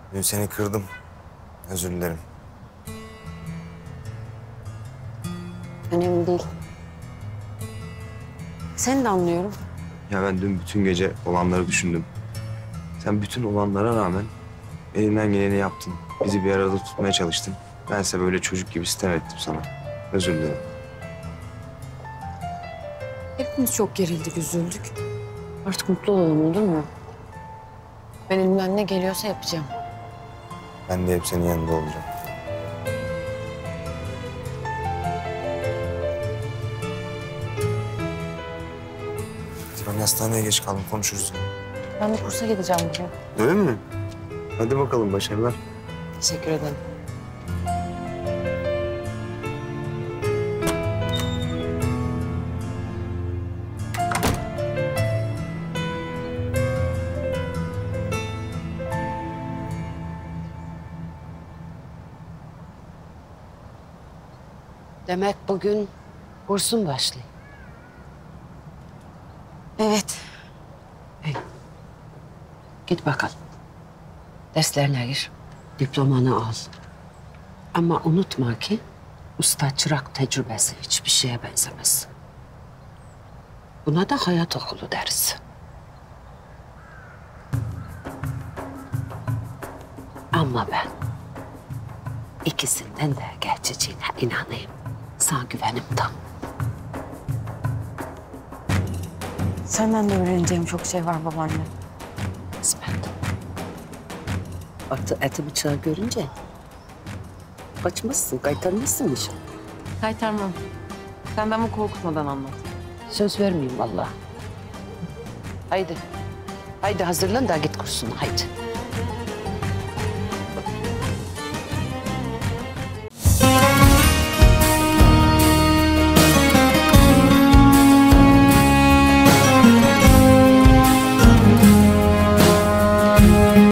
Dün seni kırdım. Özür dilerim. Önemli değil. Seni de anlıyorum. Ya ben dün bütün gece olanları düşündüm. Sen bütün olanlara rağmen elinden geleni yaptın. Bizi bir arada tutmaya çalıştın. Bense böyle çocuk gibi sitem ettim sana. Özür dilerim. Hepimiz çok gerildik, üzüldük. Artık mutlu olalım, olur mu? Ben elimden ne geliyorsa yapacağım. Ben de hep senin yanında olacağım. Ben hastaneye geç kaldım. Konuşuruz. Ben de kursa gideceğim bugün. Öyle mi? Hadi bakalım, başarılar. Teşekkür ederim. Demek bugün kursun başlıyor. Evet. Git bakalım. Derslerine gir. Diplomanı al. Ama unutma ki usta çırak tecrübesi hiçbir şeye benzemez. Buna da hayat okulu deriz. Ama ben ikisinden de geçeceğine inanayım. Sana güvenim tam. Senden de öğreneceğim çok şey var babaanne. Kısmet. Artık eti bıçağı görünce kaçmazsın, kaytarmazsın inşallah. Kaytarmam. Sen de ama korkutmadan anlat. Söz vermeyeyim vallahi. Haydi. Haydi hazırlan da git kursuna haydi.